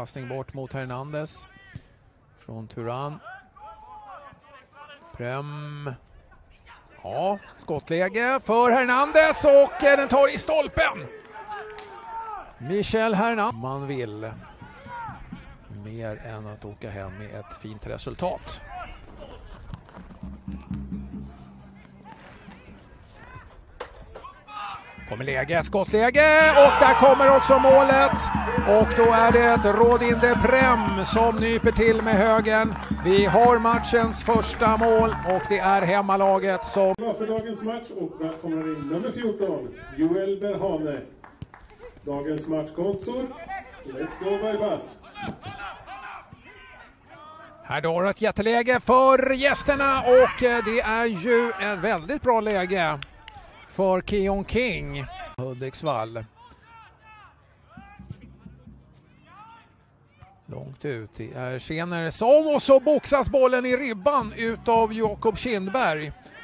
passning bort mot Hernandez från Turan. Prem. Ja, skottläge för Hernandez och den tar i stolpen. Michel Hernandez. Man vill mer än att åka hem med ett fint resultat. Kommer läge, skottläge och där kommer också målet. Och då är det ett Rodin de Prem som nyper till med högen. Vi har matchens första mål och det är hemmalaget som... För dagens match och välkomnar in nummer 14, Joel Berhane. Dagens matchkonstor, Let's Go by Bus. Här då ett jätteläge för gästerna och det är ju ett väldigt bra läge för Keon King. Hudiksvall. Långt ut, det är Schener som och så boxas bollen i ribban utav Jakob Kindberg.